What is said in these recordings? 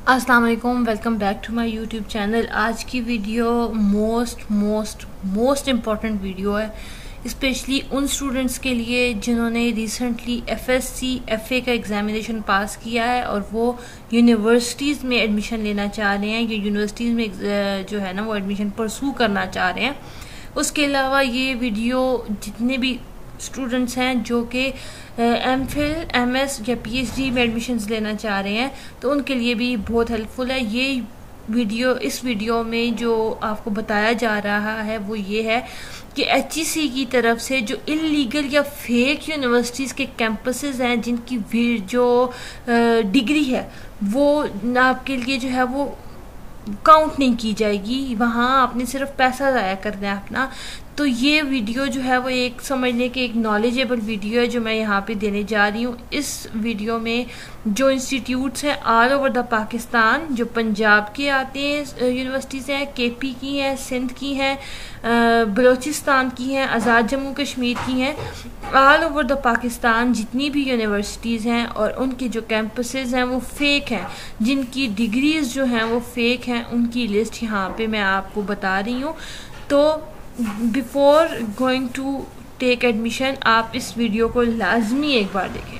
अस्सलाम वालेकुम, welcome back to my YouTube channel. आज की वीडियो मोस्ट इम्पॉर्टेंट वीडियो है, स्पेशली उन स्टूडेंट्स के लिए जिन्होंने रिसेंटली एफएससी एफए का एग्जामिनेशन पास किया है और वो यूनिवर्सिटीज़ में एडमिशन लेना चाह रहे हैं या यूनिवर्सिटीज़ में जो है ना वो एडमिशन परसू करना चाह रहे हैं। उसके अलावा ये वीडियो जितने भी स्टूडेंट्स हैं जो कि एमफिल, एमएस या पीएचडी में एडमिशन्स लेना चाह रहे हैं तो उनके लिए भी बहुत हेल्पफुल है ये वीडियो। इस वीडियो में जो आपको बताया जा रहा है वो ये है कि एचईसी की तरफ से जो इलीगल या फेक यूनिवर्सिटीज़ के कैंपसेस हैं जिनकी जो डिग्री है वो आपके लिए जो है वो काउंट नहीं की जाएगी, वहाँ आपने सिर्फ पैसा ज़ाया करना है अपना। तो ये वीडियो जो है वो एक समझने के एक नॉलेजेबल वीडियो है जो मैं यहाँ पे देने जा रही हूँ। इस वीडियो में जो इंस्टीट्यूट्स हैं ऑल ओवर द पाकिस्तान, जो पंजाब के आते हैं यूनिवर्सिटीज़ हैं, केपी की हैं, सिंध की हैं, बलोचिस्तान की हैं, आज़ाद जम्मू कश्मीर की हैं, ऑल ओवर द पाकिस्तान जितनी भी यूनिवर्सिटीज़ हैं और उनके जो कैंपसेस हैं वो फेक हैं, जिनकी डिग्रीज़ जो हैं वो फेक हैं, उनकी लिस्ट यहाँ पे मैं आपको बता रही हूँ। तो before going to take admission आप इस वीडियो को लाजमी एक बार देखें।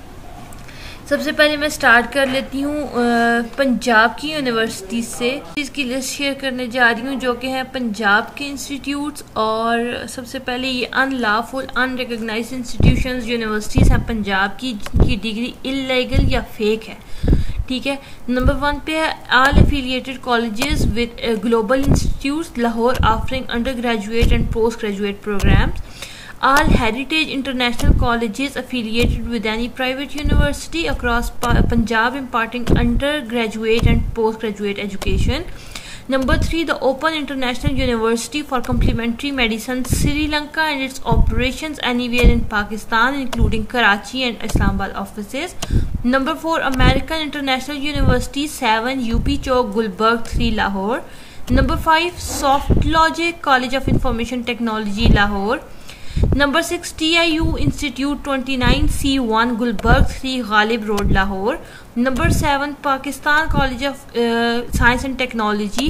सबसे पहले मैं स्टार्ट कर लेती हूँ पंजाब की यूनिवर्सिटी से। इसकी लिस्ट शेयर करने जा रही हूँ जो कि है पंजाब के इंस्टीट्यूट्स। और सबसे पहले ये अनलॉफुल अनरिकग्नाइज्ड इंस्टीट्यूशंस यूनिवर्सिटीज़ हैं पंजाब की जिनकी डिग्री इलीगल या फेक है। ठीक है, नंबर 1 पे है all affiliated colleges with global institutes Lahore offering under graduate and post graduate programmes. All heritage international colleges affiliated with any private university across Punjab imparting undergraduate and postgraduate education. Number 3, the Open International University for Complementary Medicine, Sri Lanka and its operations anywhere in Pakistan, including Karachi and Islamabad offices. Number 4, American International University, 7, UP Chowk, Gulbarg 3, Lahore. Number 5, Soft Logic College of Information Technology, Lahore. Number 6, TIU Institute 29 C1 Gulbarg 3 Ghalib Road Lahore. Number 7, Pakistan College of Science and Technology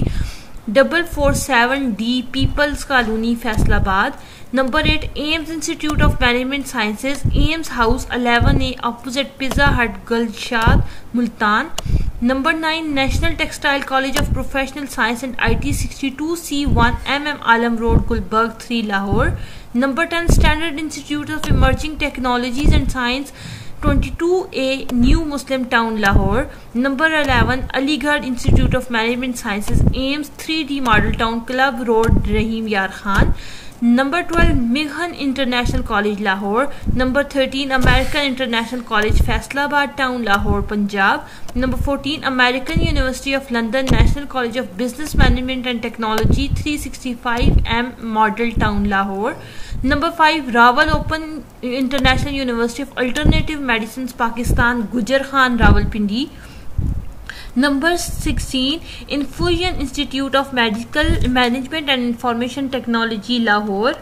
447D People's Colony Faisalabad. Number 8, Ames Institute of Management Sciences Ames House 11A opposite Pizza Hut Gulshad Multan. Number 9, National Textile College of Professional Science and IT 62C1 MM Alam Road Gulbarg 3 Lahore. Number 10, Standard Institute of Emerging Technologies and Science 22A New Muslim Town Lahore. Number 11, Aligarh Institute of Management Sciences Ames 3D Model Town Club Road Rahim Yar Khan. Number 12, Mighan International College Lahore. Number 13, American International College Faisalabad Town Lahore Punjab. Number 14, American University of London National College of Business Management and Technology 365M Model Town Lahore. Number 5, Rawal Open International University of Alternative Medicines Pakistan Gujar Khan Rawalpindi. Number 16, Infusion Institute of Medical Management and Information Technology Lahore.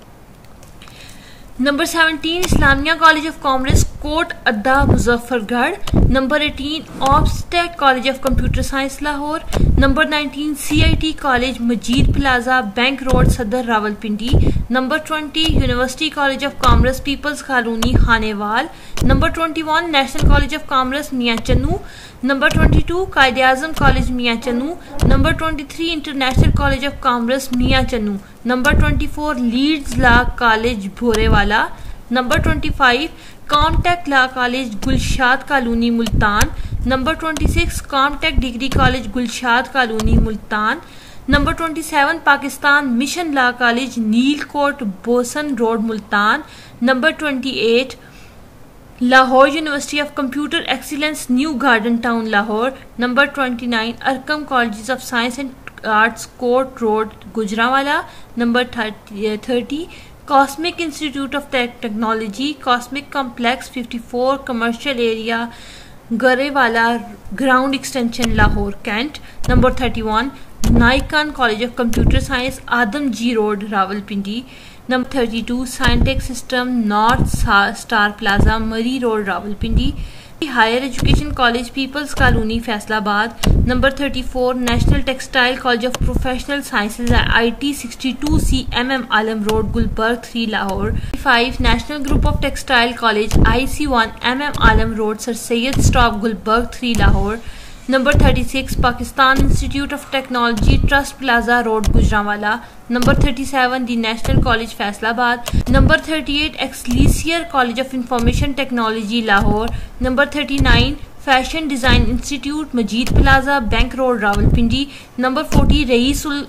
Number 17, Islamia College of Commerce Kot Adda Muzaffargarh. Number 18, Obstek College of Computer Science Lahore. Number 19, CIT College Majid Plaza Bank Road Sadar Rawalpindi. Number 20, University College of Commerce People's Colony Khanewal. Number 21, National College of Commerce Mianchanu. Number 22, Quaid-e-Azam College Mianchanu. Number 23, International College of Commerce Mianchanu. Number 24, Leeds Law College Bhorewala. Number 25, Comtech Law College Gulshad Colony Multan. Number 26, Comtech Degree College Gulshad Colony Multan. Number 27, Pakistan Mission Law College Neelkot Bosan Road Multan. Number 28, Lahore University of Computer Excellence New Garden Town Lahore. Number 29, Arkham Colleges of Science and Arts Court Road Gujranwala. Number 30, Cosmic Institute of Technology Cosmic Complex 54 Commercial Area Garewala Ground Extension Lahore Kent. Number 31, Nikon College of Computer Science Adamji Road Rawalpindi. Number 32, Scientech System North Star Plaza Murray Road Rawalpindi. Higher education college people's colony Faisalabad. Number 34 national textile college of professional sciences IT 62C MM Alam road Gulberg 3 Lahore. 5 national group of textile college IC1 MM Alam road sir Syed stop Gulberg 3 Lahore. Number 36 Pakistan institute of technology trust plaza road Gujranwala. Number 37 the national college Faisalabad. Number 38 excelsior college of information technology Lahore. Number 39 fashion design institute Majeed plaza bank road Rawalpindi. Number 40 Raeesul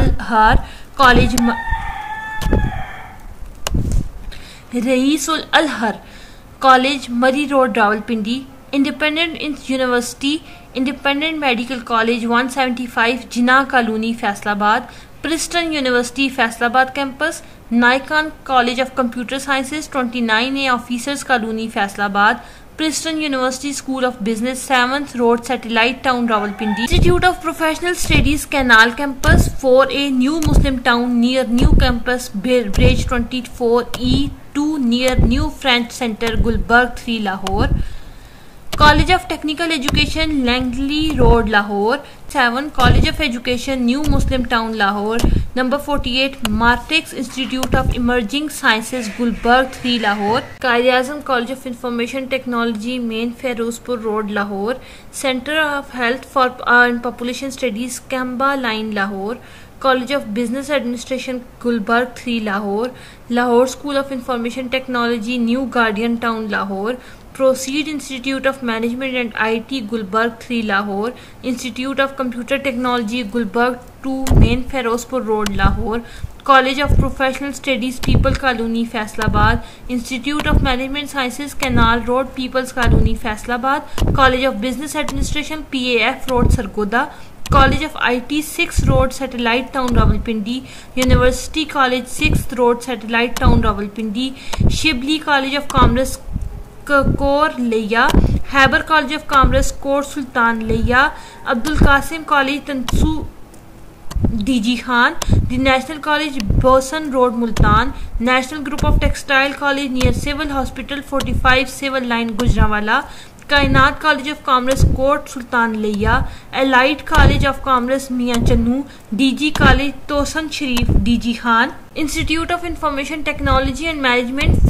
Alhar college Murree road Rawalpindi. Independent university independent medical college 175 Jinnah colony Faisalabad. Preston university Faisalabad campus. नाइकान college of computer sciences 29A officers colony Faisalabad. Preston university school of business 7th road satellite town Rawalpindi. Institute of professional studies canal campus 4A new Muslim town near new campus bridge 24E2 near new French centre Gulberg 3 Lahore. College of technical education Langley road Lahore. 7 college of education new Muslim town Lahore. Number 48 Martex institute of emerging sciences Gulberg 3 Lahore. Quaid-e-Azam college of information technology main Ferozepur road Lahore. Centre of health for and population studies कैम्बा line Lahore. College of business administration Gulberg 3 Lahore. Lahore school of information technology new garden town Lahore. Proceed institute of management and IT Gulberg 3 Lahore. Institute of computer technology Gulberg 2 main Ferozepur road Lahore. College of professional studies people colony Faisalabad. Institute of management sciences canal road people's colony Faisalabad. College of business administration PAF road Sargodha. College of IT 6 road satellite town Rawalpindi. University college 6 road satellite town Rawalpindi. Shibli college of commerce Karor Layyah. हैबर college of commerce Kot Sultan Layyah. Abdul Qasim college Taunsa DG Khan. The national college Bosan road Multan. National group of textile college near civil hospital 45 civil line Gujranwala. Kainat college of commerce Kot Sultan Layyah. Elite college of commerce Mian Channu. DG college तोसन Sharif DG Khan. Institute of information technology and management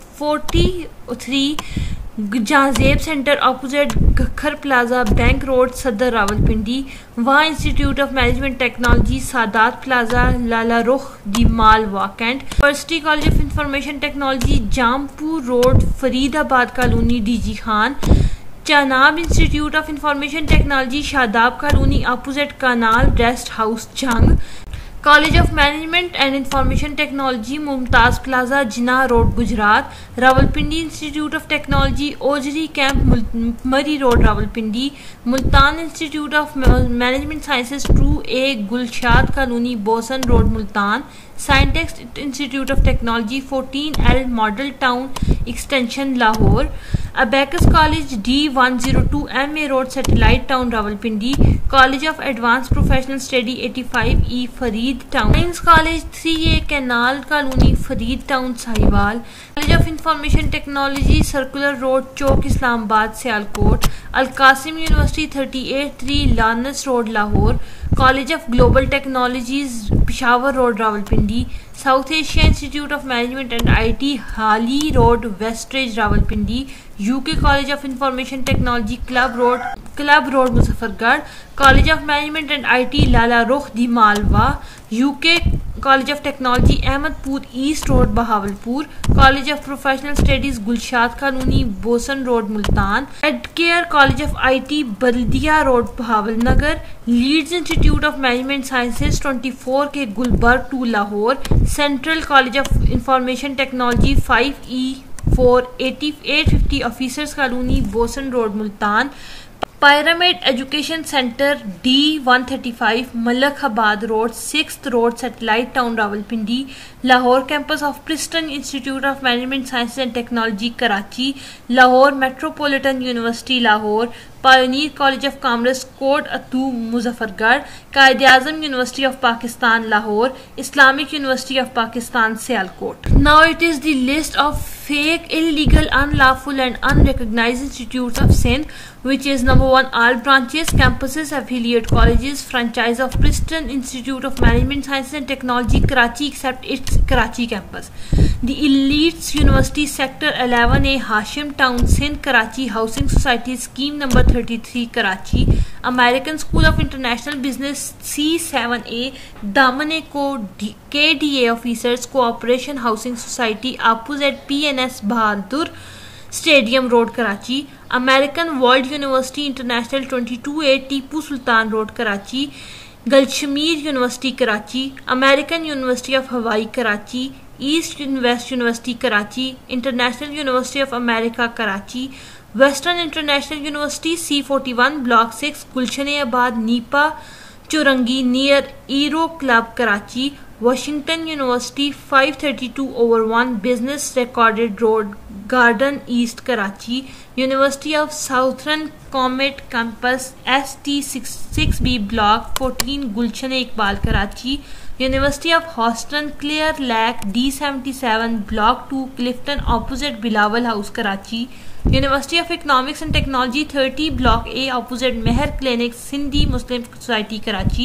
43 Jahanzeb centre opposite Gakhar plaza bank road Saddar Rawalpindi. वहाँ institute of management technology Sadaat plaza Lala Rukh the mall Wah Cantt. University college of information technology Jampur road Faridabad colony DG Khan. चानाब institute of information technology Shadab colony opposite canal rest house Jhang. College of management and information technology Mumtaz plaza Jinnah road Gujrat. Rawalpindi institute of technology Ojhri camp Murree road Rawalpindi. Multan institute of management sciences 2A Gulshad colony Bosan road Multan. Scientex institute of technology 14L model town extension Lahore. Abacus college D102 MA road satellite town Rawalpindi. College of advance professional study 85E Farid town. Science college 3A canal colony Farid town Sahiwal. College of information technology circular road chowk Islamabad Sialkot. Al Qasim university 38-3 लानस road Lahore. College of global technologies Peshawar road Rawalpindi. South Asia institute of management and IT Hali road Westridge Rawalpindi. UK college of information technology club road Muzaffargarh. College of management and IT Lala Rukh दी मालवा। UK college of technology Ahmadpur east road Bahawalpur. College of professional studies Gulshad colony Bosan road Multan. Edcare college of IT Baldia road Bahawalnagar. Leeds institute of management sciences 24 K Gulberg 2 Lahore. Central college of information technology 5E4 850 officers colony Bosan road Multan. Pyramid education centre D135 Malakabad road 6th road satellite town Rawalpindi. Lahore campus of Preston institute of management science and technology Karachi. Lahore metropolitan university Lahore. Pioneer college of commerce Kot Addu Muzaffargarh, Quaid Azam university of Pakistan Lahore, Islamic university of Pakistan Sialkot. Now it is the list of fake, illegal, unlawful and unrecognized institutes of Sindh, which is number 1 all branches, campuses, affiliate colleges, franchise of Princeton Institute of Management Sciences and Technology Karachi except its Karachi campus. The Elites University Sector 11A Hashim Town Sindh Karachi Housing Society Scheme number 33 Karachi, American School of International Business C7A Damane को KDA Officers Cooperation Housing Society opposite PNS Bahadur Stadium Road Karachi, American World University International 22A Tipu Sultan Road Karachi, Galshmeer University Karachi, American University of Hawaii Karachi, East and West University Karachi, International University of America Karachi, Western International University C41 Block 6 Gulshan-e-Abad Nipa Churangi near Aero Club Karachi, Washington University 532/1 Business Recorded Road Garden East Karachi, University of Southern Comet Campus ST6B Block 14 Gulshan-e-Iqbal Karachi, University of Houston Clear Lake D77 Block 2 Clifton opposite Bilawal House Karachi, University of Economics and Technology 30 Block A opposite Meher Clinic Sindhi Muslim Society Karachi,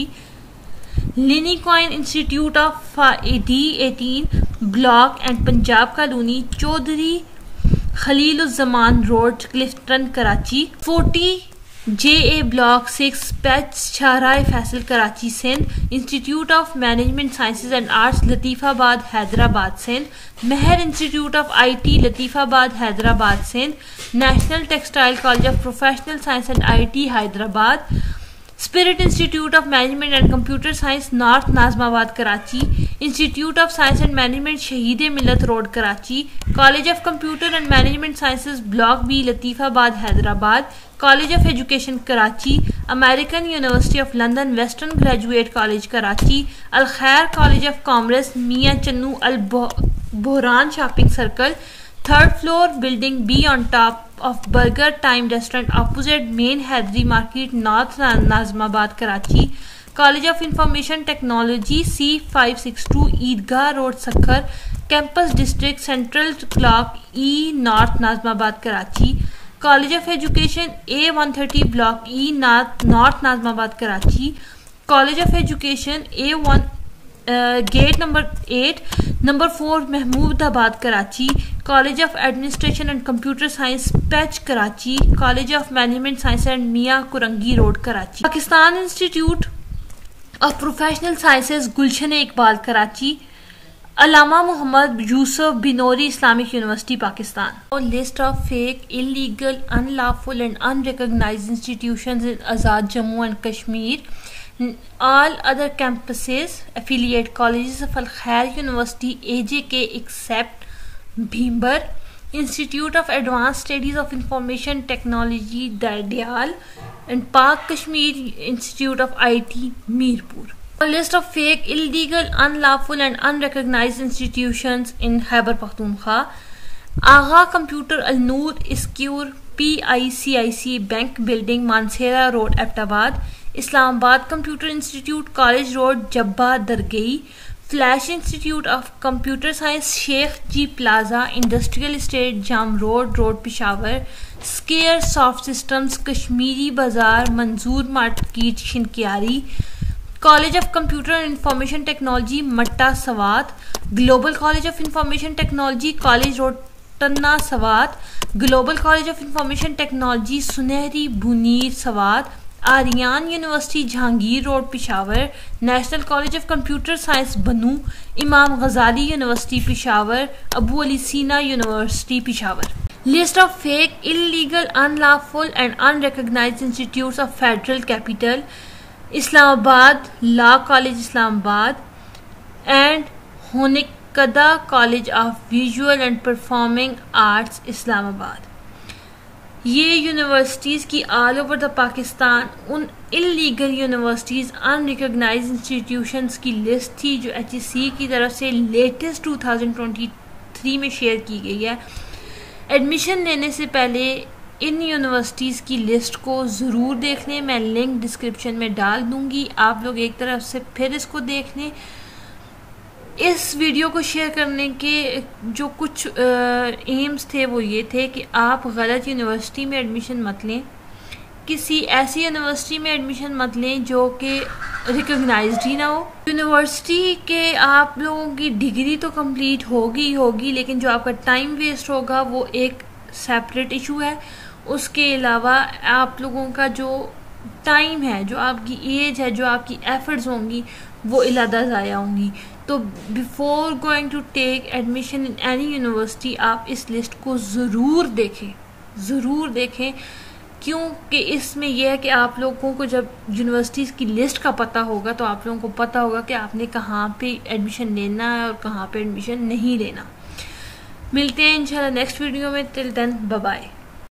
Lincoln Institute of D18 Block and Punjab Colony Chaudhry Khaliluzzaman Road Clifton Karachi, 40 JA Block 6 Patch Charai Faisal Karachi Sindh, Institute of Management Sciences and Arts Latifabad Hyderabad Sindh, Meher Institute of IT Latifabad Hyderabad Sindh, National Textile College of Professional Science and IT Hyderabad, Spirit Institute of Management and Computer Science North Nazmabad Karachi, Institute of Science and Management Shaheed-e-Millat Road Karachi, College of Computer and Management Sciences Block B Latifabad Hyderabad, College of Education Karachi, American University of London Western Graduate College Karachi, Al Khair College of Commerce Mian Channu Al Bohran Shopping Circle, 3rd floor building B on top of Burger Time Restaurant opposite Main Hadri Market North Nazmabad Karachi, College of Information Technology C562 Eidgah Road Sakhar, Campus District Central Clock E North Nazmabad Karachi, College of Education A130 Block E North Nazmabad Karachi, College of Education A1 Gate number 8 number 4 Mahmoodabad Karachi, College of Administration and Computer Science Patch Karachi, College of Management Science and Mia Kurangi Road Karachi, Pakistan Institute of Professional Sciences Gulshan-e-Iqbal Karachi, Allama Muhammad Yusuf Binori Islamic University Pakistan. A list of fake, illegal, unlawful and unrecognized institutions in Azad Jammu and Kashmir, all other campuses, affiliate colleges of Al Khair University AJK except Bhimbar, Institute of Advanced Studies of Information Technology Dadial and Pak Kashmir Institute of IT Mirpur. A list of fake, illegal, unlawful and unrecognized institutions in Khyber Pakhtunkhwa, Agha Computer Al Noor Iscure PICIC Bank Building Mansehra Road Abbottabad, Islamabad Computer Institute College Road Jabba Dargai, Flash Institute of Computer Science Sheikh G Plaza Industrial Estate Jam Road Peshawar, Scare Soft Systems Kashmiri Bazaar Manzoor Market Shinkiari, College of Computer and Information Technology Matta Sawat, Global College of Information Technology College Road Tanna Sawat, Global College of Information Technology Sunehri Bunir Sawat, Aryan University Jahangir Road Peshawar, National College of Computer Science Banu, Imam Ghazali University Peshawar, Abu Ali Sina University Peshawar. List of fake, illegal, unlawful and unrecognized institutes of Federal Capital, Islamabad Law College Islamabad and Honikada College of Visual and Performing Arts Islamabad. ये universities की all over the Pakistan उन illegal universities unrecognized institutions की list थी जो HEC की तरफ से latest 2023 में शेयर की गई है। एडमिशन लेने से पहले इन यूनिवर्सिटीज़ की लिस्ट को ज़रूर देख लें, मैं लिंक डिस्क्रिप्शन में डाल दूँगी, आप लोग एक तरफ से फिर इसको देख लें। इस वीडियो को शेयर करने के जो कुछ एम्स थे वो ये थे कि आप गलत यूनिवर्सिटी में एडमिशन मत लें, किसी ऐसी यूनिवर्सिटी में एडमिशन मत लें जो कि रिकॉग्नाइज्ड ही ना हो। यूनिवर्सिटी के आप लोगों की डिग्री तो कंप्लीट होगी, लेकिन जो आपका टाइम वेस्ट होगा वो एक सेपरेट इशू है। उसके अलावा आप लोगों का जो टाइम है, जो आपकी एज है, जो आपकी एफर्ट्स होंगी वो इलादा ज़ाया होंगी। तो before going to take admission in any university आप इस लिस्ट को ज़रूर देखें, क्योंकि इसमें यह है कि आप लोगों को जब यूनिवर्सिटीज़ की लिस्ट का पता होगा तो आप लोगों को पता होगा कि आपने कहाँ पे एडमिशन लेना है और कहाँ पे एडमिशन नहीं लेना। मिलते हैं इंशाल्लाह नेक्स्ट वीडियो में। Till then bye bye.